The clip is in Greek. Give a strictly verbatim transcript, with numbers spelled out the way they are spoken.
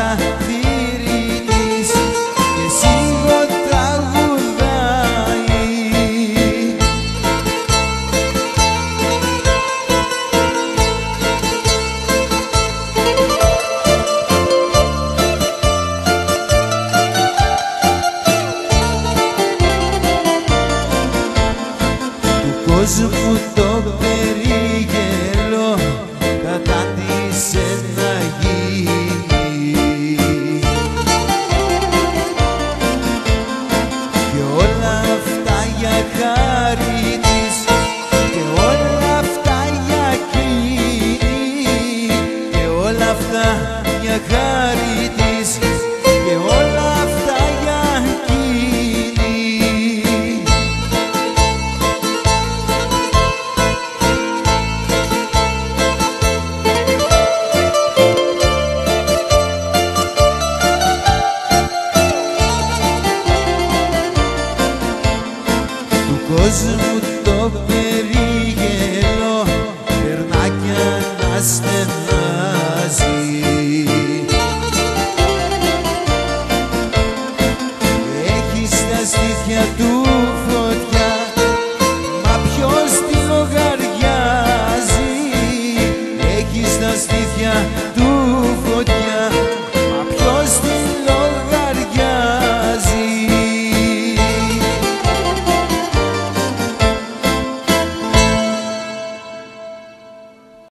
παραθύρι της και σίγουρα τραγουδάει. Του κόσμου το περίγελο κατάντησε να γίνει και όλα αυτά για χάρη της και όλα αυτά για εκείνη και όλα αυτά για χάρη της και όλα αυτά για εκείνη. Κόσμου το περίγελο περνά κι αναστενάζει. Έχει στα στήθια του φωτιά, μα ποιος τη λογαριάζει. Έχει στα στήθια του φωτιά,